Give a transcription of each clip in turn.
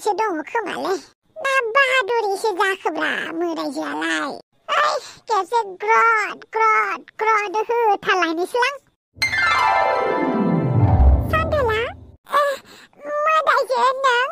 मोदायसो दङ खोमालै ना बाहादुरिसो जाखोब्रा मोदायजोआलाय ओइ खेबसे ग्रद ग्रद ग्रद होथारलायनोसैलां सन्थला मोदायजो नों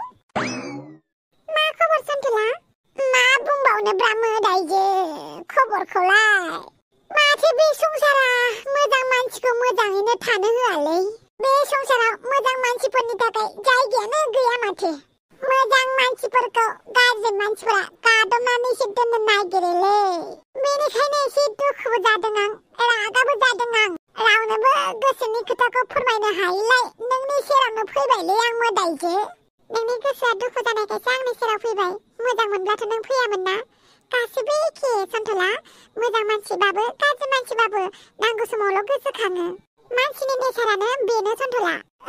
मा खबर सन्थला मा बुंबावनोब्रा मोदायजो खबरखौलाय माथो बे संसारा मोजां मानसिखौ मोजाङैनो थानो होआलै बे संसाराव मोजां मानसिफोरनि थाखाय जायगायानो गैया माथो मोजां मानसिफोरखौ गाज्रि मानसिफोरा गादबनानैसो दोननो नागिरोलै बेनिखायनो एसे दुखुबो जादों आं रागाबो जादों आं रावनोबो गोसोनि खोथाखौ फोरमायनो हायैलाय नोंनि सेरावनो फैबायलै आं मोदायजो नोंनि गोसोआ दुखु जानायखायसो आंनि सेराव फैबाय मोजां मोनब्लाथ' नों फैयामोन ना गासिबो एखे सन्थला मोजां मानसिबाबो गाज्रि मानसिबाबो नांगौ समावल' गोसोखाङो मानसिनि नेचारानो बेनो सन्थला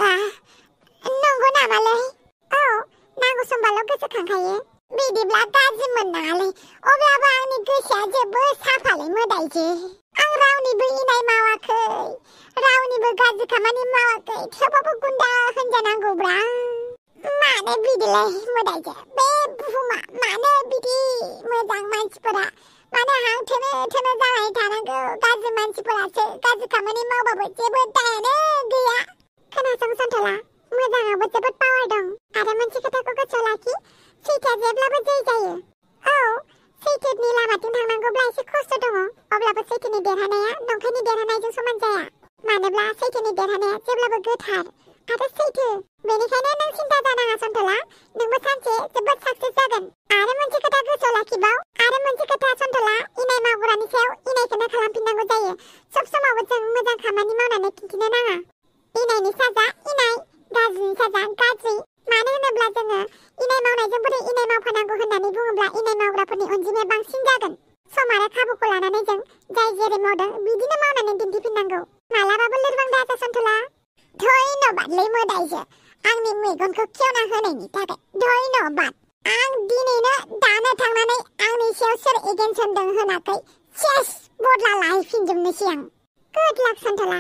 नंगौ नामालै औ नांगौ समबाल' गोसोखांखायो बिदिब्ला गाज्रि मोननाङालै अब्लाबो आंनि गोसोआ जोबोद साफालै मोदायजो आं रावनिबो इनाय मावाखै रावनिबो गाज्रि खामानि मावाखै थेवबाबो गुन्दा होनजानांगौब्रा मानो बिदिलै मोदायजो बे बुहुमा मानो बिदि मोजां मानसिफोरा मानो हां थोनो थोनो जानानै थानांगौ गाज्रि मानसिफोरासो गाज्रि खामानि मावबाबो जेबो दायानो गैया खोनासं सन्थला मोजाङावबो जोबोद पावार दं आरो मोनसे खोथाखौ गोसोआव लाखि सैथोआ जेब्लाबो जै जायो औ सैथोनि लामाथिं थांनांगौब्ला एसे खस्थ' दङ अब्लाबो सैथोनि देरहानाया नंखायनि देरहानायजों समान जाया मानोब्ला सैथोनि देरहानाया जेब्लाबो गोथार आरो सैथो बेनिखायनो नों सिन्था जानाङा सन्थला नोंबो सानसे जोबोद साक्सेस जागोन आरो मोनसे खोथा गोसोआव लाखिबाव आरो मोनसे खोथा सन्थला इनाय मावग्रानि सायाव इनायखौनो खालामफिननांगौ जायो सब समावबो जों मोजां खामानि मावनानै खिन्थिनो नाङा इनायनि साजा इनाय गाज्रिनि साजा गाज्रि मानो होनोब्ला जोङो इनाय मावनायजों बोरै इनाय मावफानांगौ होननानै बुङोब्ला इनाय मावग्राफोरनि अनजिमाया बांसिन जागोन सम आरो खाबुखौ लानानै जों जाय जेरै मावदों बिदिनो मावनानै दिन्थिफिननांगौ मालाबाबो लोरबां दाजा सन्थला धन्यबादलै मोदायजो आंनि मेगनखौ खेवना होनायनि थाखाय धन्यबाद आं दिनैनो दानो थांनानै आंनि सायाव सोर एगेन्स्ट होनदों होनाखै सेस बदला लाहैफिनजोबनोसै आं गुड लाक सन्थला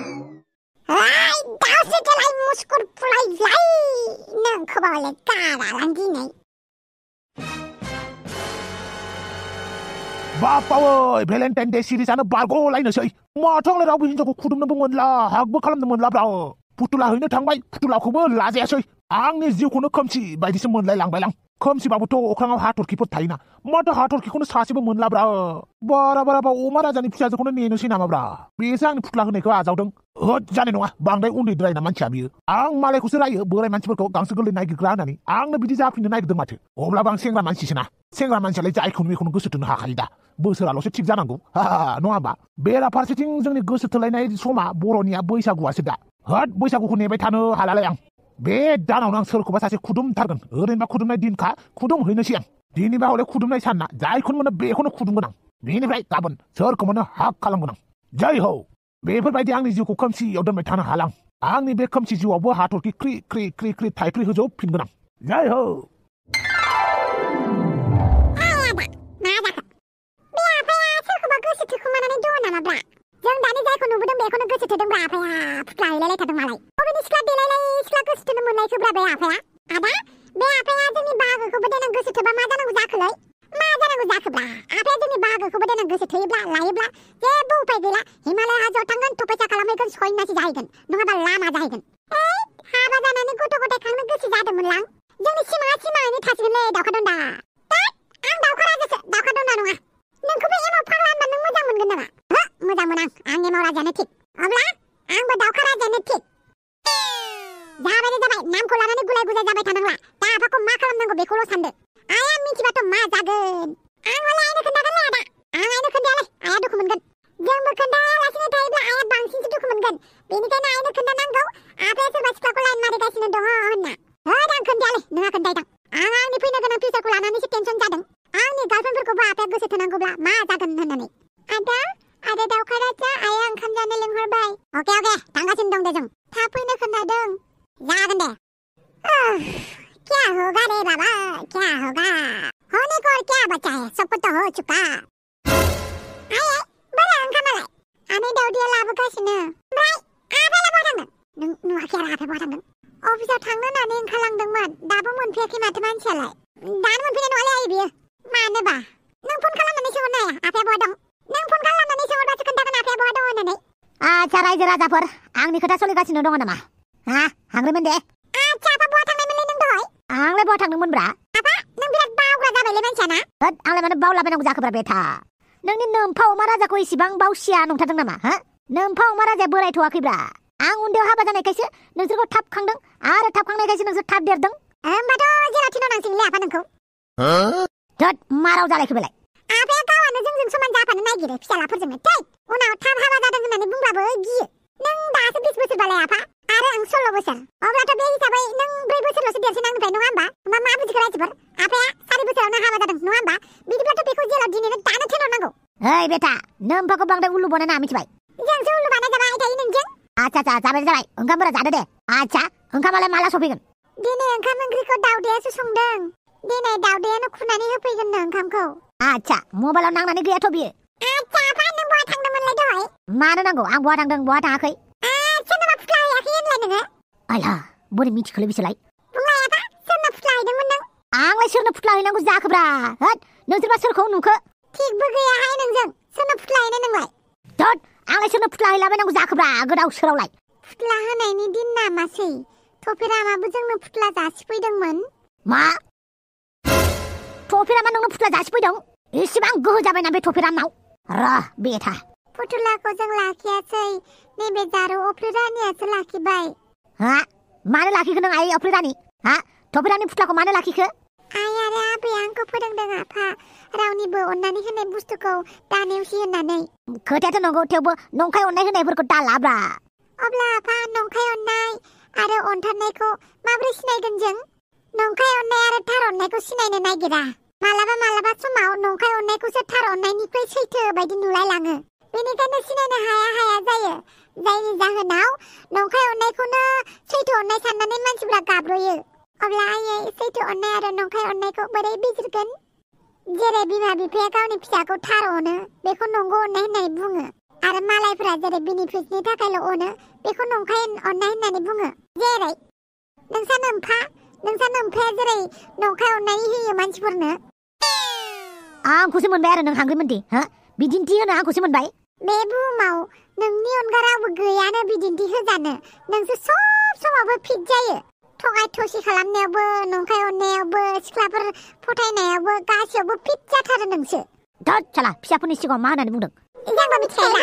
दावसोदोलाय मुस्कुर फुलायलाय नोंखौबालाय गारालां दिनै बापावै भेलेन्टाइन डे सिरिजआनो बारग'लायनोसै माथो आंलाय रावबो हिनजावखौ खुदुमनोबो मोनला हागबो खालामनो मोनलाब्रा फुथुला हैनो थांबाय फुथुलाखौबो लाजायासै आंनि जिउखौनो खोमसि बायदिसो मोनलायलांबायलां खोमसिबाबोथ' अख्राङाव हाथरखिफोर थायोना माथो हाथरखिखौनो सासेबो मोनलाब्रा बाराबा अमा राजानि फिसाजोखौनो नेनोसै नामाब्रा बेसो आंनि फुथुला होनायखौ आजावदों होद जानाय नङा बांद्राय उन्दैद्रायना मानसिया बियो आं मालायखौसो रायो बोराय मानसिफोरखौ गांसो गोरलै नागिरग्रा होननानै आंनो बिदि जाफिननो नागिरदों माथो अब्लाबो आं सेंग्रा मानसिसोना सेंग्रा मानसियालाय जायखौनो बेखौनो गोसो थोनो हाखायो दा बोसोराल'सो थिग जानांगौ नङा होमबा बेराफारसेथिं जोंनि गोसो थोलायनाय समा बर'निया बैसागुआसो दा होद बैसागुखौ नेबाय थानो हालालाय आं बे दानावनो आं सोरखौबा सासे खुदुमथारगोन ओरैनोबा खुदुमनाय दिनखा खुदुमहैनोसै आं दिनैबा हले खुदुमनाय सानना जायखौनो मोनो बेखौनो खुदुमगोन आं बेनिफ्राय गाबोन सोरखौ मोनो हाक खालामगोन आं जय हो बेफोरबायदि आंनि जिउखौ खोमसियाव दोनबाय थानो हालां आंनि बे खोमसि जिउआवबो हाथरखि ख्रि ख्रि ख्रि ख्रि थाइफ्रि होजोबफिनगोन आं जय हो जों दानि जायखौ नुबोदों बेखौनो गोसो थोदोंब्रा आफाया फुथुला हैलायलायथारदों मालाय बबेनि सिख्ला देलायलाय सिख्ला गोसो थोनो मोनलायखोब्रा बे आफाया आदा बे आफाया जोंनि बाहागोखौबो देनां गोसो थोबा मा जानांगौ जाखोलै मा जानांगौ जाखोब्रा आफाया जोंनि बाहागोखौबो देनां गोसो थोयोब्ला लायोब्ला जेबो उपाय गैला हिमालय हाजोआव थांगोन थफैसा खालामहैगोन सयनासि जाहैगोन नङाबा लामा जाहैगोन हाबा जानानै गथ' गथाय खांनो गोसो जादोंमोनलां जोंनि सिमाङा सिमाङैनो थासिगोनलै दाउखा दन्दा आं दाउखा राजासो दाउखा दन्दा नङा नोंखौबो एमाव फाग्ला होनबा नों मोजां मोनगोन नामा मोजां मोन आं एमाव राजायानो थिग अब्ला आंबो दाउखा राजायानो थिग जाबाय नामखौ लानानै गुलाय गुजाय जाबाय थानांला दा आफाखौ मा खालामनांगौ बेखौल' सानदो आइया मिथिबाथ' मा जागोन आं हले आइनो खोन्थागोनलै आदा आं आइनो खोन्थायालै आइया दुखु मोनगोन जोंबो खोन्थायालासिनो थायोब्ला आइया बांसिनसो दुखु मोनगोन बेनिखायनो आइनो खोन्थानांगौ आफाया सोरबा सिख्लाखौ लाइन मारिगासिनो दङ होनना होद आं खोन्थायालै नोंहा खोन्थायदां आं आंनि फैनो गोनां फिउचारखौ लानानैसो टेनसन जादों आंनि गार्लफ्रेन्डफोरखौबो आफाया गोसो थोनांगौब्ला मा जागोन होननानै आदा दाउखा राजा आइया ओंखाम जानो लिंहरबाय अके थांगासिनो दं दे जों थाब फैनो खोन्थादों जागोन दे क्या होगा रे बाबा क्या होगा होने को और क्या बचा है सब कुछ तो हो चुका आइए बोला ओंखामालाय आनै दाउदैया लाबोगासिनो ओमफ्राय आफायालाय बहा थांदों नों नुवाखै आरो आफाया बहा थांदों अफिसाव थांनो होननानै ओंखारलांदोंमोन दाबो मोनफैयाखै माथो मानसियालाय दानो मोनफैनाय नङालै आइ बियो मानोबा नों फन खालामनानै सोंहरनो हाया आफाया बहा दं नों फन खालामनानै सोंहरबासो खोन्थागोन आफाया बहा दं होननानै आच्छा रायजो राजाफोर आंनि खोथा सोलिगासिनो दङ नामा हा हांग्रोमोन दे आच्छा आफा बहा थांनायमोनलै नों दहाय आंलाय बहा थांदोंमोनब्रा आफा नों बिराद बावग्रा जाबायलै मानसिया ना होद आंलाय मानो बावलाबायनांगौ जाखोब्रा बेथा नोंनि नोमफा अमा राजाखौ इसिबां बावसिया नंथारदों नामा हा नोमफा अमा राजाया बोरायथ'वाखैब्रा आं उन्दैयाव हाबा जानायखायसो नोंसोरखौ थाब खांदों आरो थाब खांनायखायसो नोंसोर थाब देरदों होमबाथ' जेराव थिनहरनांसिगोनलै आफा नोंखौ होद माराव जालायखो बेलाय आफाया गावआनो जोंजों समान जाफानो नागिरो फिसालाफोरजोंनो थै उनाव थाब हाबा जादों होननानै बुंब्लाबो गियो नों दासो 20 बोसोरबालाय आफा आरो आं 16 बोसोर अब्लाथ' बे हिसाबै नों 4 बोसोरल'सो देरसिन आंनिफ्राय नङा होमबा मा बुजिखो रायजोफोर आफाया 4 बोसोरावनो हाबा जादों नङा होमबा बिदिब्लाथ' बेखौ जेलाव दिनैनो दानो थिनहरनांगौ ओइ बेटा नोमफाखौ बांद्राय उल्लु बनायना मिथिबाय जोंसो उल्लु बानाय जाबाय थायो नोंजों आच्छा जाबाय ओंखामफोरा जादो दे आच्छा ओंखामालाय माला सफैगोन दिनै ओंखाम ओंख्रिखौ दाउदैयासो संदों दिनै दाउदैयानो खुरनानै होफैगोननो ओंखामखौ आच्छा मबाइलाव नांनानै गैयाथ' बियो आच्छा आफा नों बहा थांदोंमोनलाय दहाय मानो नांगौ आं बहा थांदों बहा थाङाखै सोरनोबा फुख्ला हैयाखै होनलाय नोङो आइला बोरै मिथिखोलै बिसोरलाय बुंलाय आफा सोरनो फुख्ला हैदोंमोन नों आंलाय सोरनो फुख्ला हैनांगौ जाखोब्रा होद नोंसोरबा सोरखौ नुखो थिगबो गैयाहाय नोंजों सोरनो फुख्ला हैनो नोंलाय धद आंलाय सोरनो फुख्ला हैलाबायनांगौ जाखोब्रा गोदाव सोरावलाय फुख्ला होनायनि दिन नामासै थफेरामाबो जोंनो फुख्ला जासिफैदोंमोन मा थफेरामा नोंनो फुख्ला जासिफैदों एसेबां गोहो जाबायना बे थफेरामनाव र बेथा फुथुलाखौ जों लाखियासै नैबे जारौ अफ्रि रानियासो लाखिबाय हा मानो लाखिखो नों आइ अफ्रि रानि हा थफेरामनि फुख्लाखौ मानो लाखिखो आइ आरो आबैया आंखौ फोरोंदों आफा रावनिबो अननानै होनाय बुस्थुखौ दानेवसि होननानै खोथायाथ' नंगौ थेवबो नंखाय अननाय होनायफोरखौ दालाब्रा अब्ला आफा नंखाय अननाय आरो अनथारनायखौ माबोरै सिनायगोन जों नंखाय अननाय आरो थार अननायखौ सिनायनो नागिरा मालाबा समाव नंखाय अननायखौसो थार अननायनिख्रुइ सैथो बायदि नुलायलाङो बेनिखायनो सिनायनो हाया जायो जायनि जाहोनाव नंखाय अननायखौनो सैथो अननाय साननानै मानसिफ्रा गाब्रयो अब्ला आइयै सैथो अननाय आरो नंखाय अननायखौ बोरै बिजिरगोन जेरै बिमा बिफाया गावनि फिसाखौ थार अनो बेखौ नंगौ अननाय होननानै बुङो आरो मालायफोरा जेरै बेनिफिटनि थाखायल' अनो बेखौ नंखाय अननाय होननानै बुङो जेरै नोंसा नोमफाया जेरै नंखाय अननाय होयो मानसिफोरनो आंखौसो मोनबाय आरो नों हांग्रिमोनदि हो बिदिन्थि होनो आंखौसो मोनबाय बे बुहुमाव नोंनि अनगा रावबो गैयानो बिदिन्थि होजानो नोंसो सब समावबो फिट जायो थगाय थसि खालामनायावबो नंखाय अननायावबो सिख्लाफोर फथायनायावबो गासैयावबो फिट जाथारो नोंसो धद साला फिसाफोरनि सिगाङाव मा होननानै बुंदों जोंबो मिथिखायो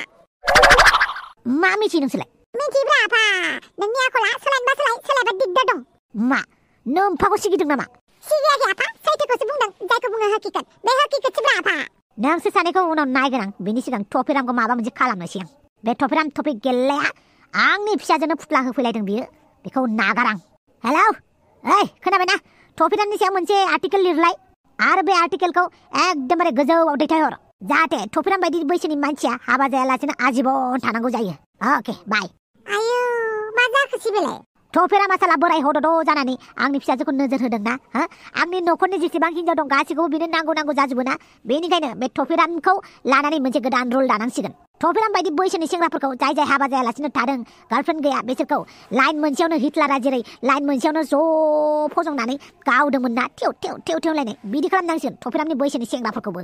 मा मिथियो नोंसोरलाय मिथिब्रा आफा नोंनि आखला सोलायबा दिगदार दं मा नोमफाखौ सिगिदों नामा सिगियाखै आफा सैथोखौसो बुंदों जायखौ बुङो हकीकत बे हकीकतसोब्रा आफा नोंसोर सानैखौ उनाव नायगोन आं बेनि सिगां थफेरामखौ माबा मोनसे खालामनोसै आं बे थफेराम थफे गेल्लाया आंनि फिसाजोंनो फुथ्ला होफैलायदों बियो बेखौ नागार आं हेलौ ओइ खोनाबायना थफेरामनि सायाव मोनसे आर्टिकेल लिरलाय आरो बे आर्टिकेलखौ एकदमबारे गोजौआव दैथायहर जाहाथे थफेराम बायदि बैसोनि मानसिया हाबा जायालासेनो आजीबन थानांगौ जायो अके बाय आयौ मा जाखोसै बेलाय थफेरामा साला बोराय हदद जानानै आंनि फिसाजोखौ नोजोर होदों ना हा आंनि न'खरनि जेसेबां हिनजाव दं गासैखौबो बिनो नांगौ जाजोबो ना बेनिखायनो बे थफेरामखौ लानानै मोनसे गोदान रुल दानांसिगोन थफेराम बायदि बैसोनि सेंग्राफोरखौ जाय हाबा जायालासेनो थादों गार्लफ्रेन्ड गैया बिसोरखौ लाइन मोनसेयावनो हिटलारा जेरै लाइन मोनसेयावनो ज' फजंनानै गावदोंमोन ना थेव लायनाय बिदि खालामनांसिगोन थफेरामनि बैसोनि सेंग्राफोरखौबो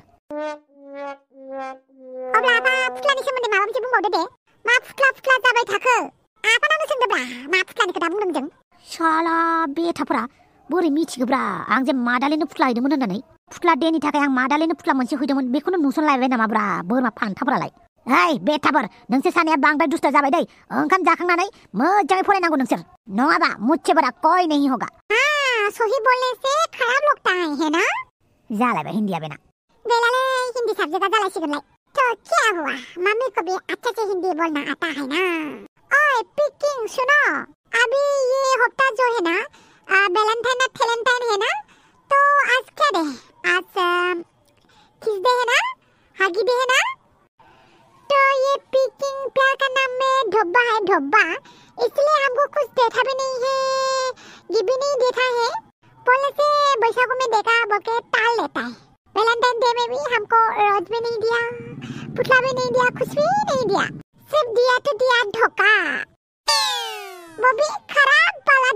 अब्ला आफा फुथ्लानि सोमोन्दै माबा मोनसे बुंबावदो दे मा फुथ्ला जाबाय थाखो आफानावनो सोंदोब्रा मा फुथ्लानि खोथा बुंदों जों साला बेथाफोरा बोरै मिथिगोब्रा आं जे मादालिनो फुथ्ला हैदोंमोन होननानै फुथ्ला देनि थाखाय आं मादालिनो फुथ्ला मोनसे हैदोंमोन बेखौनो नुसनलायबाय नामाब्रा बोरमा फान्थाफोरालाय ओइ बेथाफोर नोंसोर सानैया बांद्राय दुस्थ जाबाय दै ओंखाम जाखांनानै मोजाङै फरायनांगौ नोंसोर नङाबा मुझसे बड़ा कोई नहीं होगा सही बोलने से खराब लगता है ना जालायबाय हिन्दिया बेना बेलाले हिंदी सब्जेक्ट जालायसिगोनलाय तो क्या हुआ मम्मी को भी अच्छे से हिंदी बोलना आता है ना ओए पिकिंग सुनो अभी ये हफ्ता जो है ना वैलेंटाइन और थैलेंटाइन है ना तो आज क्या डे आज किस डे है ना हागी डे है ना तो ये पिकिंग प्यार का नाम में ढोब्बा है ढोब्बा इसलिए हमको कुछ देखा भी नहीं है ये भी नहीं देखा है बोलने से बैसाखू में देखा बोल के टाल लेता है वैलेंटाइन डे में भी हमको रोज भी नहीं दिया पुतला भी नहीं दिया कुछ भी नहीं दिया सिर्फ दिया तो दिया धोखा वो भी खराब वाला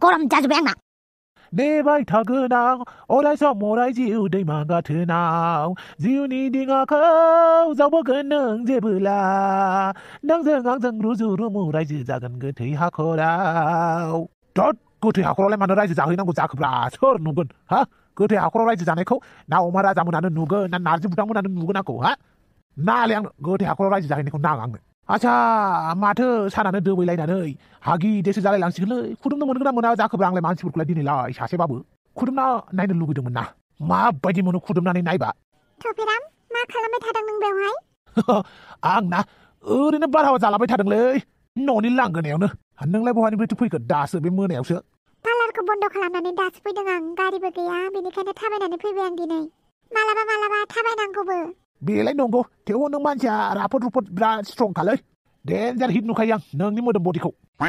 गरम जाजोब्बाय आंना नेबाय थागोन आं अराय सम अराय जिउ दैमा गाथोनाव जिउनि दिङाखौ जावबोगोन नों जेबोला नोंजों आंजों रुजु रुमु रायजो जागोन गोथै हाखराव दद गोथै हाखरावलाय मानो रायजो जाहैनांगौ जाखोब्रा सोर नुगोन हा गोथै हाखराव रायजो जानायखौ ना अमा राजामोनानो नुगोन ना नारजि बुदांमोनानो नुगोन आंखौ हा नालाय आंनो गोथै हाखराव रायजो जाहैनायखौ नाङा आंनो आच्छा माथो सानानो दोबैलायनानै हागि देसो जालायलांसिगोनलै खुदुमनो मोनगोन ना मोना जाखोब्रा आंलाय मानसिफोरखौलाय दिनैलाय सासेबाबो खुदुमना नायनो लुगैदोंमोन ना माबायदि मोनो खुदुमनानै नायबा थफिराम मा खालामबाय थादों नों बेवहाय आं ना ओरैनो बारहावा जालाबाय थादोंलै न'नि लांगोनायावनो नोंलाय बहानिफ्रायथो फैखो दासो बे मोनायावसो पार्लारखौ बन्द खालामनानै दासो फैदों आं गारिबो गैया बेनिखायनो थाबायनानै फैबाय आं दिनै मालाबा थाबायनांगौबो बेलाय नंगौ थेवबो नों मानसिया राफोद रुफोद बिराद स्ट्रं खालै डेन्जार हिट नुखायो आं नोंनि मोदोम बडिखौ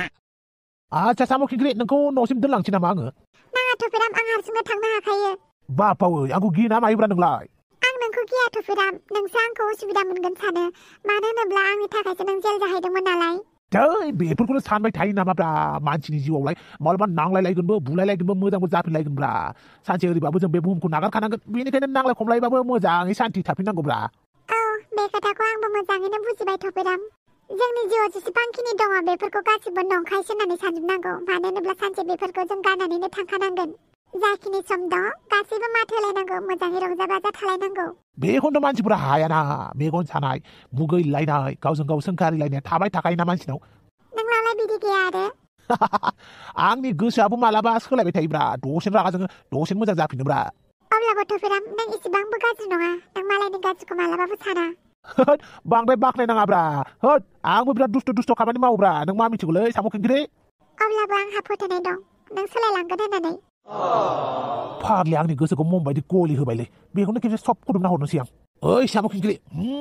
आच्छा साम' खिंख्रि नोंखौ न'सिम दोनलांसै नामा आङो नाङा थफिराम आं हारसिंनो थांनो हाखायो बापावै आंखौ गिना मायोब्रा नोंलाय आं नोंखौ गिया थफिराम नोंसो आंखौ उसुबिदा मोनगोन सानो मानो होनोब्ला आंनि थाखायसो नों जेल जाहैदोंमोन नालाय दै बेफोरखौनो सानबाय थायो नामाब्रा मानसिनि जिउआवलाय मालाबा नांलायलायगोनबो बुलायलायगोनबो मोजांबो जाफिनलायगोनब्रा सानसे ओरैबाबो जों बे बुहुमखौ नागारखानांगोन बेनिखायनो नांलाय खमलायबाबो मोजाङै सान्थि थाफिननांगौब्रा औ बे खोथाखौ आंबो मोजाङैनो बुजिबाय थफिराम जोंनि जिउआव जेसेबांखिनि दङ बेफोरखौ गासिबो नंखायसो होननानै सानजोबनांगौ मानो होनोब्ला सानसे बेफोरखौ जों गारनानैनो थांखानांगोन जाखिनि सम दं गासैबो माथो होलायनांगौ मोजाङै रंजा बाजा थालायनांगौ बेखौनो मानसिफोरा हायाना मेगन सानाय मुगैलायनाय गावजों गाव सोंखारिलायनाय थाबाय थाखायोना मानसिनाव नोंनावलाय बिदि गैया आरो आंनि गोसोआबो मालाबा सोलायबाय थायोब्रा दसेनो रागा जोङो दसेनो मोजां जाफिनोब्रा अब्लाबो थफिराम नों इसेबांबो गाज्रि नङा नों मालायनि गाज्रिखौ मालाबाबो साना होद बांद्राय बाख्नायनाङाब्रा होद आंबो बिराद दुस्ट खामानि मावोब्रा नों मा मिथिगौलै साम' खिंख्रि अब्लाबो आंहा फोथायनाय दं नों सोलायलांगोन होननानै फाग्लि आंनि गोसोखौ मम बायदि गलि होबायलै बेखौनो खेबसे सब खुदुमना हरनोसै आं ओइ साम' खिंख्रि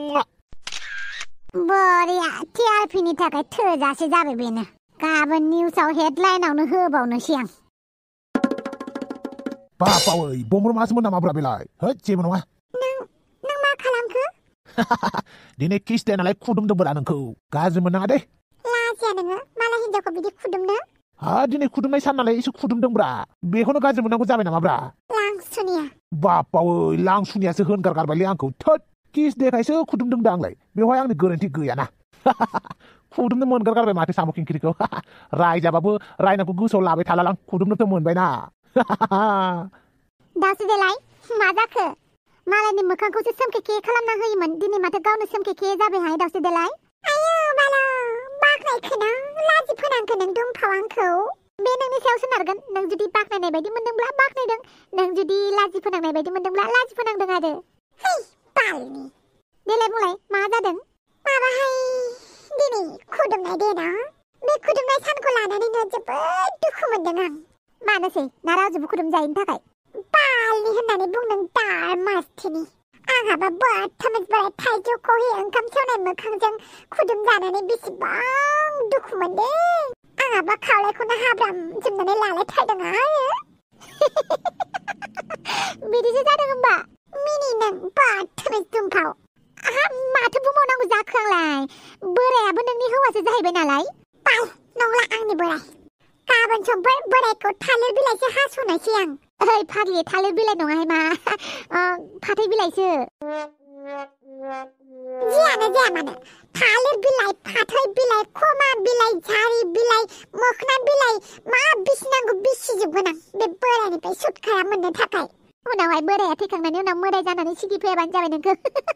बरिया टिआरपिनि थाखाय थोजासे जाबाय बेनो गाबोन निउसाव हेडलाइनावनो होबावनोसै आं बापावै बमब्रमासोमोन नामाब्रा बेलाय होद जेबो नङा नों मा खालामखो दिनै किस दे नालाय खुदुमदोंब्रा नोंखौ गाज्रि मोननाङा दे लाजिया नोङो मालाय हिनजावखौ बिदि खुदुमनो दिनै खुदुमनाय सान नालाय एसे खुदुमदोंब्रा बेखौनो गाज्रि मोननांगौ जाबाय नामाब्रा लांसुनिया बापावै लांसुनियासो होनगारगारबायलै आंखौ थोद किस देखायसो खुदुमदों दा आंलाय बेवहाय आंनि गोरोन्थि गैयाना खुदुमनो मोनगारगारबाय माथो साम' खिंख्रिखौ रायजाबाबो रायनांगौ गोसोआव लाबाय थालालां खुदुमनोथ' मोनबायना दासो देलाय मा जाखो मालायनि मोखांखौसो सोमखे खालामना होयोमोन दिनै माथो गावनो सोमखे जाबायहाय दासो देलाय आयौ बाला बाख्नायखोना लाजि फोनांखो नों दुमफाव आंखौ बे नोंनि सायाव सोनारगोन नों जुदि बाख्नायनाय बायदि मोनदोंब्ला बाख्नायदों नों जुदि लाजि फोनांनाय बायदि मोनदोंब्ला लाजि फोनांदों आरो है बालनि देलाय बुंलाय मा जादों माबाहाय दिनै खुदुमनाय देना बे खुदुमनाय सानखौ लानानैनो जोबोद दुखु मोनदों आं मानोसै ना रावजोबो खुदुम जायैनि थाखाय बालनि होननानै बुंदों दार मासथिनि आंहाबा बर्थमान बोराय थाइजौ खहे ओंखाम सेवनाय मोखांजों खुदुम जानानै बेसेबां दुखु मोनदों आंहाबा खावलायखौनो हाब्राम जोमनानै लालायथारदों आरो बिदिसो जादों होमबा मिनि नों बर्थमान दुमफाव माथो बुंबावनांगौ जाखो आंलाय बोरायाबो नोंनि हौवासो जाहैबाय नालाय बाल नंला आंनि बोराय गाबोन समफोर बोरायखौ थालिर बिलाइसो हास'नायसै आं ओइ फाग्लि थालिर बिलाइ नङाहाय मा फाथै बिलाइसो जियानो जाया मानो थालिर बिलाइ फाथै बिलाइ खमा बिलाइ जारि बिलाइ मोखोना बिलाइ मा बिसिनांगौ बिसिजोबगोन आं बे बोरायनिफ्राय सुटकारा मोननो थाखाय उनावहाय बोराया थैखांनायनि उनाव मोदाय जानानै सिगिफैयाबानो जाबाय नोंखौ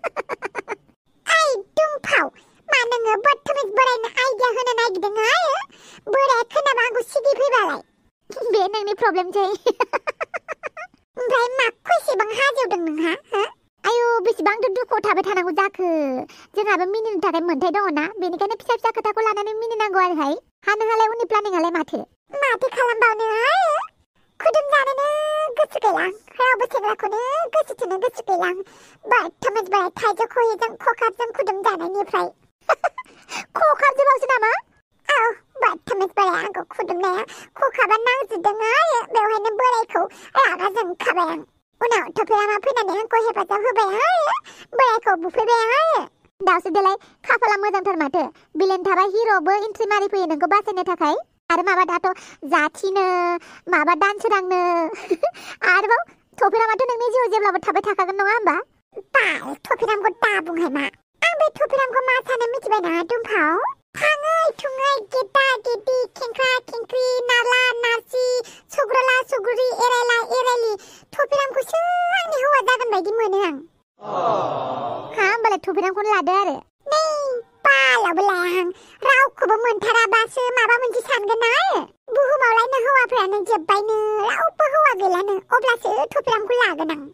ओइ दुमफाव मा नोङो बर्थमान बोरायनो आइडिया होनो नागिरदों आरो बोराया खोनाबा आंखौ सिगिफैबालाय बे नोंनि प्रब्लेमसै ओमफ्राय मा खैसेबां हाजौदों नोंहा आयु बेसेबांथ' दुखुआव थाबाय थानांगौ जाखो जोंहाबो मिनिनो थाखाय मोन्थाय दङ ना बेनिखायनो फिसा फिसा खोथाखौ लानानै मिनिनांगौ आरोहाय नोंहालाय उननि प्लानिंआलाय माथो खालामबावनो आरो खुदुम जानोनो गोसो गैलां रावबो सेंग्राखौनो गोसो थोनो गोसो गैलां बर्थमान बोराय थाइजौ खहेजों खखाबजों खुदुम जानायनिफ्राय खखाबजोंबावसो नामा औ बर्थमान बोराय आंखौ खुदुमनाया खखाबा नांजुदों आरो बेवहायनो बोरायखौ रागा जोंखाबाय आं उनाव थफिरामा फैनानै आंखौ हेफाजाब होबाय आरो बोरायखौ बुफैबाय आरो दावसो देलाय खाफाला मोजांथार माथो बिलेन थाबा हिर'बो एन्ट्रि मारिफैयो नोंखौ बासायनो थाखाय आरो माबा दाथ' जाथिनो माबा दानसोरांनो आरोबाव थफिरामाथ' नोंनि जिउआव जेब्लाबो थाबाय थाखागोन नङा होमबा? बाल थफिरामखौ दा बुंहाय मा आं बे थफिरामखौ मा सानो मिथिबाय ना दुमफाव थाङै थुङै गेदा गेदि खेंख्रा खेंख्रि नारला नारसि सुग्रला सुग्रि एरायला एरायलि थफिरामखौसो आंनि हौवा जागोन बायदि मोनो आं। हा होमबालाय थफिरामखौनो लादो आरो। नै बालावबो लाया आं रावखौबो मोनथाराबासो माबा मोनसे सानगोन आरो बुहुमावलायनो हौवाफ्रानो जोब्बायनो रावबो हौवा गैलानो अब्लासो थफिरामखौ लागोन आं।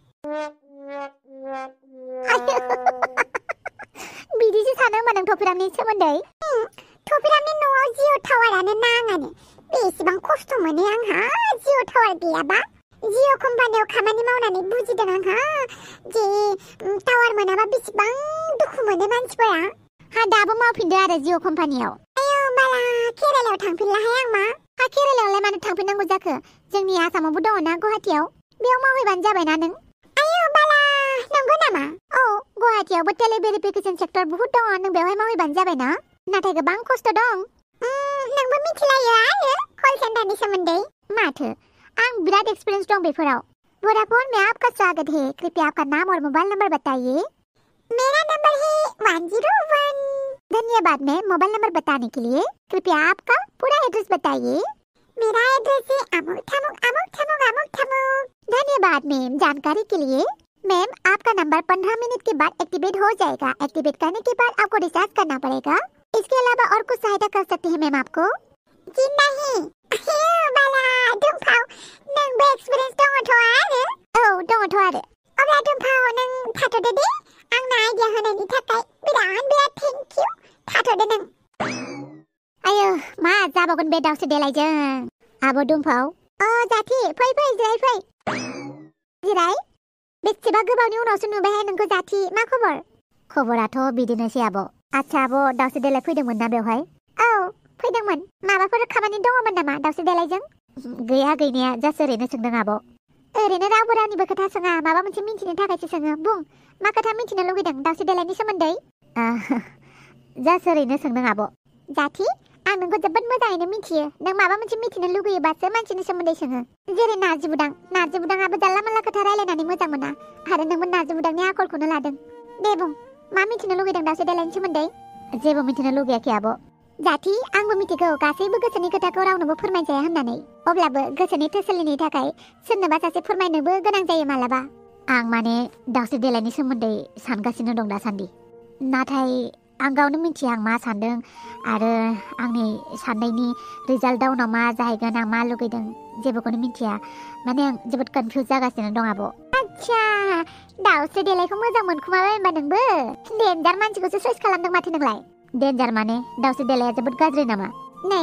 बिदिसो सानो होमबा नों थफिरामनि सोमोन्दै? थफिरामनि न'आव जिअ टावारानो नाङानो बेसेबां खस्थ' मोनो आंहा जिअ टावार गैयाबा। जिअ कम्पानियाव खामानि मावनानै बुजिदों आंहा जे टावार मोनाबा बेसेबां दुखु मोनो मानसिफोरा। हा दाबो मावफिनदो आरो जिअ कम्पानियाव। आयौ बाला केरेलायाव थांफिनलाहाय आं मा। हा केरेलायावलाय मानो थांफिननांगौ जाखो? जोंनि आसामावबो दङ ना गुवाहाटियाव, बेयाव मावहैबानो जाबायना नों। आयौ बाला नंगौ नामा? औ गुवाहाटियावबो टेलिभेरिफिकेसन सेक्टर बहुत दङ, नों बेवहाय मावहैबानो जाबायना। नाथाय गोबां खस्थ' दं। नोंबो मिथिलायो आरो कल सेन्टारनि सोमोन्दै? माथो आं बिराद एक्सपिरियेंस दं बेफोराव। वोडाफोन में आपका स्वागत है, कृपया आपका नाम और मोबाइल नंबर बताइए। मेरा नंबर है 101। धन्यवाद मैम, मोबाइल नंबर बताने के लिए कृपया आपका पूरा एड्रेस बताइए। मेरा एड्रेस है अमुक थमुक अमुक थमुक अमुक थमुक। धन्यवाद मैम, जानकारी के लिए। मैम आपका नंबर 15 मिनट के बाद एक्टिवेट हो जाएगा। एक्टिवेट करने के बाद आपको रिचार्ज करना पड़ेगा। इसके अलावा और कुछ सहायता कर सकते हैं मैम आपको? जी नहीं। बाला दुमफाव नोंबो एक्सपिरियेंस दङथ' आरो? औ दङथ' आरो। अब्ला दुमफाव नों थाथ'दो दे, आंनो आइडिया होनायनि थाखाय बिराद थेंक इउ। थाथ'दो नों। आयो मा जाबावगोन बे दावसे देलायजों? आब' दुमफाव। जाथि फै फै जिराय फै। जिराय। बेसेबा गोबावनि उनावसो नुबायहाय नोंखौ जाथि, मा खबर? खबराथ' बिदिनोसै आब'। आच्छा आब' दावसे देलाय फैदोंमोन ना बेवहाय? औ फैदोंमोन। माबाफोर खामानि दङमोन नामा दावसे देलायजों? गैया गैनाया, जास्ट ओरैनो सोंदों आब'। ओरैनो रावबो रावनिबो खोथा सोङा, माबा मोनसे मिन्थिनो थाखायसो सोङो। बुं मा खोथा मिन्थिनो लुगैदों दावसे देलायनि सोमोन्दै? जास्ट ओरैनो सोंदों आब'। जाथि आं नोंखौ जोबोद मोजाङैनो मिथियो। नों माबा मोनसे मिथिनो लुगैयोबासो मानसिनि सोमोन्दै सोङो। जेरै नार्जि बुदाङाबो जानला मोनला खोथा रायलायनानै मोजां मोना आरो नोंबो नार्जि बुदांनि आखलखौनो लादों। दे बुं मा मिथिनो लुगैदों दावसे देलायनि सोमोन्दै? जेबो मिथिनो लुगैयाखै आब'। जाथि आंबो मिथिगौ गासैबो गोसोनि खोथाखौ रावनोबो फोरमायजाया होननानै। अब्लाबो गोसोनि थोसोलिनि थाखाय सोरनोबा सासे फोरमायनोबो गोनां जायो मालाबा। आं माने दावसे देलायनि सोमोन्दै सानगासिनो दं दासान्दि। नाथाय आं गावनो मिथिया आं मा सानदों आरो आंनि साननायनि रिजाल्टआ उनाव मा जाहैगोन, आं मा लुगैदों जेबोखौनो मिथिया। माने आं जोबोद कनफिउज जागासिनो दं आब'। आच्छा दावसे देलायखौ मोजां मोनखुमाबाय होनबा नोंबो? डेन्जार मानसिखौसो चइस खालामदों माथो नोंलाय। डेन्जार माने दावसे देलाया जोबोद गाज्रि नामा? नै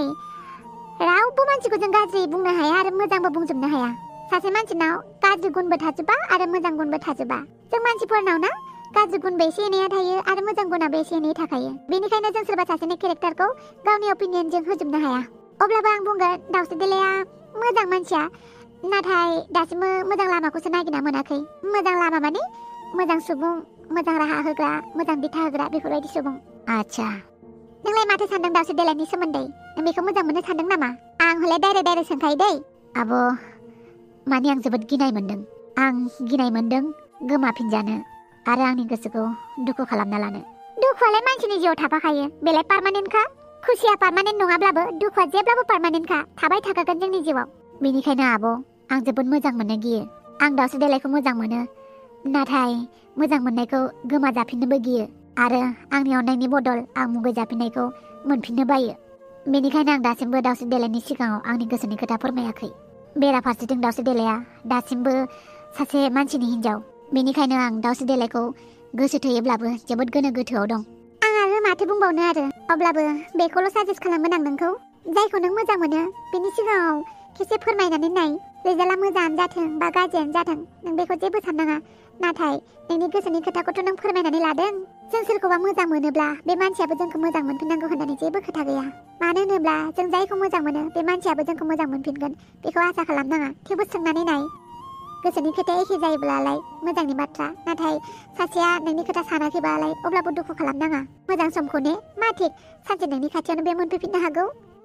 रावबो मानसिखौ जों गाज्रि बुंनो हाया आरो मोजांबो बुंजोबनो हाया। सासे मानसिनाव गाज्रि गुनबो थाजोबा आरो मोजां गुनबो थाजोबा। जों मानसिफोरनाव ना गाज्रि गुनबो एसे एनैया थायो आरो मोजां गुनाबो एसे एनै थाखायो। बेनिखायनो जों सोरबा सासेनि केरेक्टारखौ गावनि अपिनियनजों होजोबनो हाया। अब्लाबो आं बुंगोन दावसे देलाया मोजां मानसिया, नाथाय दासिमबो मोजां लामाखौसो नागिरना मोनाखै। मोजां लामा माने मोजां सुबुं, मोजां राहा होग्रा, मोजां बिथा होग्रा बेफोरबायदि सुबुं। आच्छा नोंलाय माथो सानदों दावसे देलायनि सोमोन्दै? नों बेखौ मोजां मोननो सानदों नामा? आं हले डाइरेक्ट सोंखायो दै। आब' माने आं जोबोद गिनाय मोनदों। आं गिनाय मोनदों गोमाफिनजानो आरो आंनि गोसोखौ दुखु खालामना लानो। दुखुआलाय मानसिनि जिउआव थाफाखायो, बेलाय पार्मानेन्टखा। खुसिया पार्मानेन्ट नङाब्लाबो दुखुआ जेब्लाबो पार्मानेन्टखा, थाबाय थाखागोन जोंनि जिउआव। बेनिखायनो आब' आं जोबोद मोजां मोननो गियो। आं दावसे देलायखौ मोजां मोनो, नाथाय मोजां मोननायखौ गोमाजाफिननोबो गियो आरो आंनि अननायनि बदल आं मुगै जाफिननायखौ मोनफिननो बायो। बेनिखायनो आं दासिमबो दावसे देलायनि सिगाङाव आंनि गोसोनि खोथा फोरमायाखै। बेराफारसेथिं दावसे देलाया दासिमबो सासे मानसिनि हिनजाव। बेनिखायनो आं दावसे देलायखौ गोसो थोयोब्लाबो जोबोद गोनो गोथोआव दं। आं आरो माथो बुंबावनो आरो। अब्लाबो बेखौल' साजेस्ट खालामगोन आं नोंखौ, जायखौ नों मोजां मोनो बेनि सिगाङाव खेबसे फोरमायनानै नाय। रिजाल्टआ मोजाङानो जाथों बा गाज्रियानो जाथों नों बेखौ जेबो साननाङा। नाथाय नोंनि गोसोनि खोथाखौथ' नों फोरमायनानै लादों। जों सोरखौबा मोजां मोनोब्ला बे मानसियाबो जोंखौ मोजां मोनफिननांगौ होननानै जेबो खोथा गैया। मानो होनोब्ला जों जायखौ मोजां मोनो बे मानसियाबो जोंखौ मोजां मोनफिनगोन बेखौ आसा खालामनाङा। थेवबो सोंनानै नाय। गोसोनि खोथाया एखे जायोब्लालाय मोजांनि बाथ्रा, नाथाय सासेया नोंनि खोथा सानाखैबालाय अब्लाबो दुखु खालामनाङा। मोजां समखौ ने, मा थिक सानसे नोंनि खाथियावनो बे मोनफैफिननो हागौ।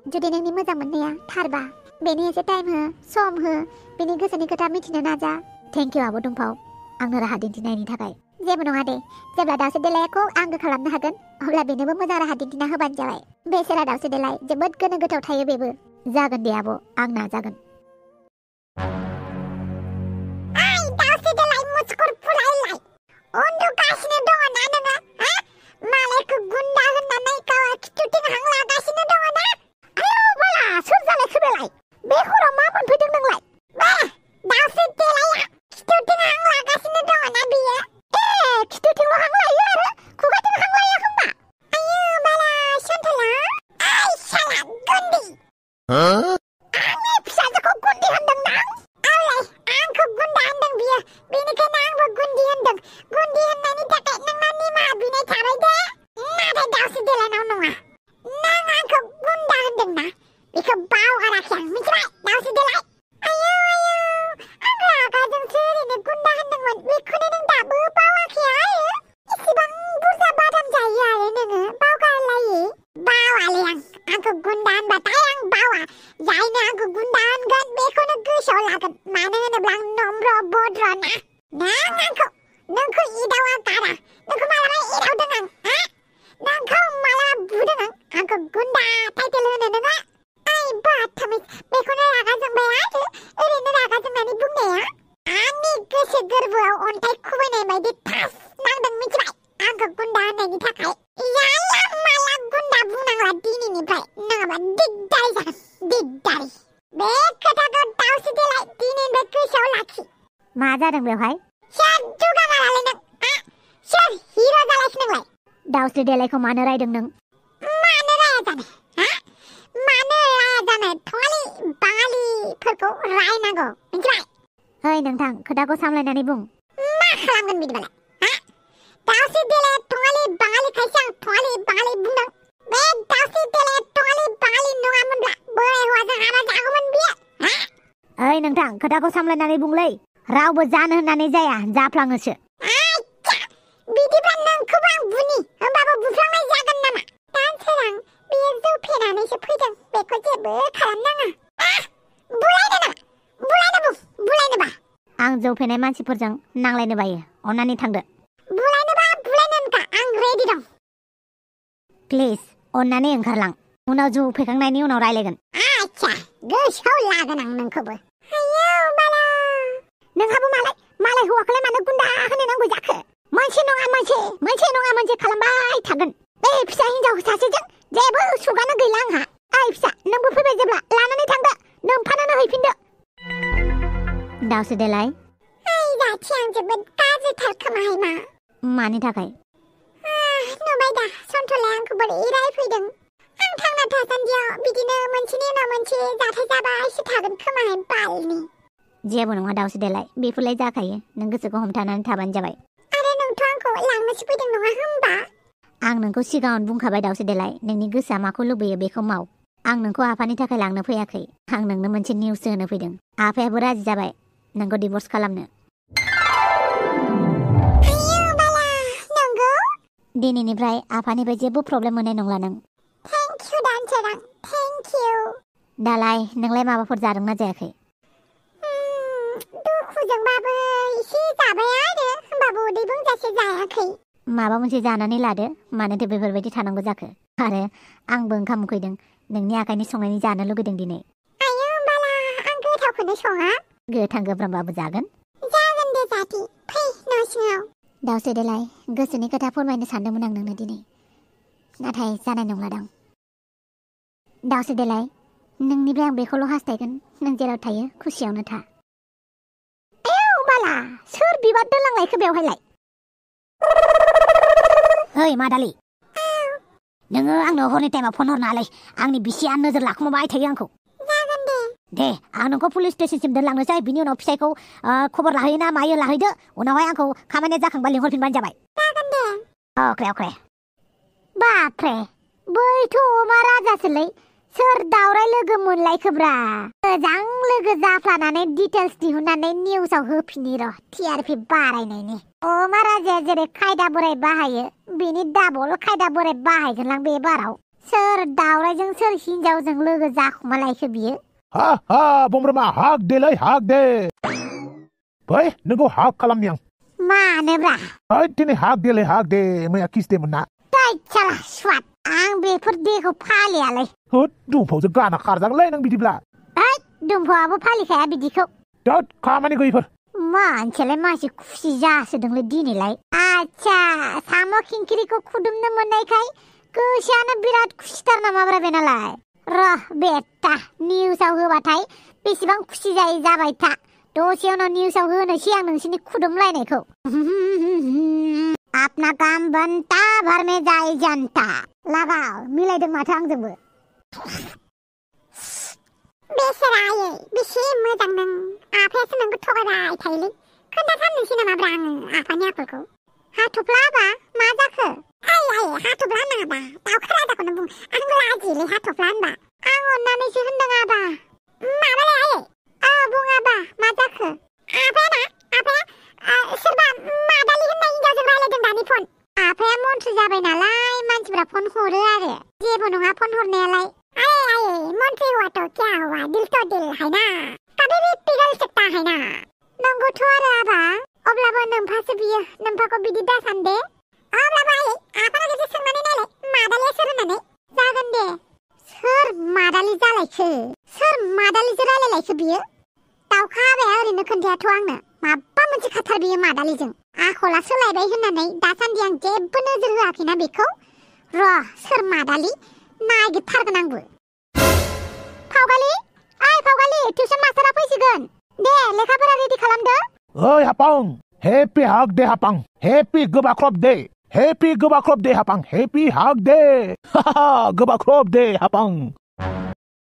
जुदि नोंनि मोजां मोननाया थारबा बेनि एसे टाइम हो सम हो बेनि गोसोनि खोथा मिथिनो नाजा। थेंक इउ आब' दुमफाव आंनो राहा दिन्थिनायनि थाखाय। जेबो नङा दे, जेब्ला दाउस्रि देलायखौ आंगो खालामनो हागोन अब्ला बेनोबो मोजां राहा दिन्थिना होबानो जाबाय। बेसेरा दाउस्रि देलाय जोबोद गोनो गोथाव थायो बेबो। जागोन दे आब' आं नाजागोन। दाउस्रि देलाय मुसुखुर फुलायलाय उन्दुगासिनो दङ ना नोङो? मालायखौ गुन्दा होननानै गावा खिथुथिं हां लागासिनो दङ ना? आयौ बाला सोर जालायखो बेलाय? बे हराव मा मोनफैदों नोंलाय? दाउस्रि देलाया खिथुथिं हां लागासिनो दङ ना बियो? खिथुथिंल' हां लायो आरो खुगाथिं हां लाया होमबा? आयौ बाला सन्थला आइ साला गुन्दी आंनि फिसाजोखौ गुन्दी होनदों ना? आंलाय आंखौ गुन्दा होनदों बियो, बेनिखायनो आंबो गुन्दी होनदों। गुन्दी होननायनि थाखाय नोंना निमाहा बिनाय थाबाय दे। नाथाय दाउस्रि देलायनाव नङा, नों आंखौ गुन्दा होनदों ना बेखौ बावगाराखै आं, मिथिबाय दाउस्रि देलाय? आयौ आं रागाजोंसो ओरैनो गुन्दा होनदोंमोन, बेखौनो नों दाबो बावाखै आरो? इसिबां बुरजा बादाम जायो आरो नोङो बावगारलायो? बावालै आंखौ गुन्दा होनबाथाय आं बावा। जायनो आंखौ गुन्दा होनगोन बेखौनो गोसोआव लागोन, मानो होनोब्ला आं नम्र भद्र ना। नोंखौ एदावा गारा, नोंखौ मालाबा एदावदों आं? नोंखौ मालाबा बुदों आंखौ गुन्दा टाइटेल होनो नोङो? ओइ बाथामिज, बेखौनो रागा जोंबाय आरो ओरैनो रागा जोंनानै बुंनाया? आंनि गोसो गोरबोआव अन्थाइ खुबैनाय बायदि थास नांदों, मिथिबाय आंखौ गुन्दा होननायनि थाखाय? जाला माला गुन्दा बुंनांला दिनैनिफ्राय, नङाबा दिगदारि जागोन, दिगदारि। बे खोथाखौ दाउस्रि देलाय दिनैनिफ्राय गोसोआव लाखि। मा जादों बेवहाय? सोर जुगामारालै नों? सोर हिर' जालायखो नोंलाय? दाउस्रि देलायखौ मानो रायदों नों? मानो राया जानो? मानो राया जानो? थङालि बाङालिफोरखौ रायनांगौ, मिथिबाय? ओइ नोंथां, खोथाखौ सामलायनानै बुं। मा खालामगोन बिदिबालाय? दाउस्रि देलाया थङालि बाङालिखायसो आं थङालि बाङालि बुंदों। बे दाउस्रि देलाया थङालि बाङालि नङामोनब्ला बोराय हौवाजों हाबा जागौमोन बियो। ओइ नोंथां, खोथाखौ सामलायनानै बुंलै। रावबो जानो होननानै जाया, जाफ्लाङोसो। बिदिब्ला नोंखौबो आं बुनि, होमबाबो बुफ्लांनाय जागोन नामा? दानसोरां बेयो जौ फेनानैसो फैदों, बेखौ जेबो खालामनाङा। बुलायनो नामा? बुलायनोबा? आं जौ फेनाय मानसिफोरजों नांलायनो बायो, अन्नानै थांदो। बुलायनो होनखा, आं रेडि दं। प्लिज अन्नानै ओंखारलां, उनाव जौ फेखांनायनि उनाव रायलायगोन। गोसोआव लागोन आं नोंखौबो। आयौ बाला, नोंहाबो मालाय हौवाखौलाय मानो गुन्दा होनो नांगौ जाखो? मोनसे नङा मोनसे खालामबाय थागोन। बे फिसा हिनजाव सासेजों जेबो सुगानो गैला आंहा। ओइ फिसा, नोंबो फैबाय जेब्ला लानानै थांदो, नोमफानानै हैफिनदो। दाउस्रि देलाय, जाथि आं जोबोद गाज्रिथार खोमाहाय मा? मानि थाखाय? नुबाय दा सन्थलाया आंखौ बोरै रायफैदों। आं थांना थासान्दियाव बिदिनो मोनसेनि उनाव मोनसे जाथाय जाबायसो थागोन खोमाहाय बालनि। जेबो नङा दाउस्रि देलाय, बेफोरलाय जाखायो, नों गोसोखौ हमथानानै थाबानो जाबाय। आरो नोंथ' आंखौ लांनोसो फैदों नङा होमबा? आं नोंखौ सिगाङावनो बुंखाबाय दाउस्रि देलाय, नोंनि गोसोआ माखौ लुबैयो बेखौ माव। आं नोंखौ आफानि थाखाय लांनो फैयाखै, आं नोंनो मोनसे निउससो होनो फैदों। आफायाबो राजि जाबाय नोंखौ डिभर्स खालामनो। दिनैनिफ्राय आफानिफ्राय जेबो प्रब्लेम मोननाय नंला नों। थेंक इउ दानसोरां, थेंक इउ। दालाय नोंलाय माबाफोर जादोंना जायाखै? दुखुजोंबाबो एसे जाबाय आरो, होमबाबो उदै बुंजासे जायाखै। माबा मोनसे जानानै लादो, मानोथो बेफोरबायदि थानांगौ जाखो? आरो आंबो ओंखाम उखैदों, नोंनि आखाइनि संनायनि जानो लुगैदों दिनै। आयौ बाला, आं गोथावखौनो सङा। गोथां गोब्रामबाबो जागोन। जागोन दे जाथि, फै न' सिङाव। दाउस्रि देलाय, गोसोनि खोथा फोरमायनो सानदोंमोन आं नोंनो दिनै, नाथाय जानाय नंलादां। दाउस्रि देलाय, नोंनिफ्राय आं बेखौल' हास्थायगोन, नों जेराव थायो खुसियावनो था। आयौ बाला, सोर बिबार दोनलांलायखो बेवहायलाय? ओइ मादालि, नोङो आंनो हरनि टाइमाव फन हरनाङालै, आंनि बिसिया नोजोर लाखुमाबाय थायो आंखौ। जागोन दे आं नोंखौ पुलिस स्टेशनसिम दोनलांनोसै, बिनि उनाव फिसायखौ खबर लाहैयोना मायो लाहैदो, उनावहाय आंखौ खामानिया जाखांबा लिंहरफिनबानो जाबाय। जागोन दे। अख्रे बाप्रे, बैथ' अमा राजासोलै, सोर दावराय लोगो मोनलायखोब्रा? मोजां लोगो जाफ्लानानै डिटेल्स दिहुननानै निउसाव होफिनि र', TRP बारायनायनि। अमा राजाया जेरै खायदा बोराय बाहायो, बिनि डाबल खायदा बोराय बाहायगोनलां बे बाराव। सोर दावरायजों सोर हिनजावजों लोगो जाखुमालायखो बियो हा हा बमब्रमा हाक देलै हाक दे फै नोंखौ हाक खालामनि आं मानोब्रा ओइ दिनै हाक दे मैया किस देमोन ना साला स्वाद आं बेफोर देखौ फालियालै होद दुमफावसो गाना खारजागोनलै नों बिदिब्ला हैद दुमफावाबो फालिखाया बिदिखौ दोद खामानि गैयिफोर मानसियालाय मानसि खुसि जासोदोंलै दिनैलाय आच्छा साम' खिंख्रिखौ खुदुमनो मोननायखाय गोसोआनो बिराद खुसिथार नामाब्रा बेनालाय र' बेटा निउसाव होबाथाय बेसेबां खुसि जायो जाबाय था दसे उनाव निउसाव होनोसै आं नोंसिनि खुदुमलायनायखौ अपना काम बनता भर में जाय जनता लागाव मिलायदों माथो आंजोंबो बेसेरायै बेसे मोजां नों आफायासो नोंखौ थगायबाय थायोलै खोन्थाथारनोसै नामाब्रा आङो आफानि आखलखौ हाथफ्ला आबा मा जाखो हाथफ्ला होनाङाबा दाउखा राजाखौनो बुं आं लाजियोलै हाथफ्ला होनबा आं अननानैसो होनदों आबा माबालै आयै बुं आबा मा जाखो आफाया सोरबा मादालि होननाय हिनजावजों रायलायदों दानि फन आफाया मन्थ्रि जाबाय नालाय मानसिफ्रा फन हरो आरो जेबो नङा फन हरनायालाय आये मंत्री हुआ तो क्या हुआ दिल तो दिल है ना कभी भी पिघल सकता है ना नंगौथ' आरो आबा अब्लाबो नोम्फासो बियो नोम्फाखौ बिदि दासान दे अब्लाबो आयै आफानाव खेबसे सोंनानै नायलाय मादालिया सोर होननानै जागोन दे सोर मादालि जालायखो सोर मादालिजों रायलायलायखो बियो दाउखा आबाया ओरैनो खोन्थायाथ' आंनो माबा मोनसे खाथार बियो मादालिजों आखला सोलायबाय होननानै दासान्दि आं जेबो नोजोर होआखैना बेखौ र' सोर मादालि नागिरथारगोन आंबो फावगालि टिउसन मास्टारा फैसिगोन दे लेखाफोरा रेडि खालामदो ओइ हापां हेपि हाक दे हापां हेपि गोबाख्रब दे हेपि हापां हेपि हाक दे गोबाख्रब दे हापां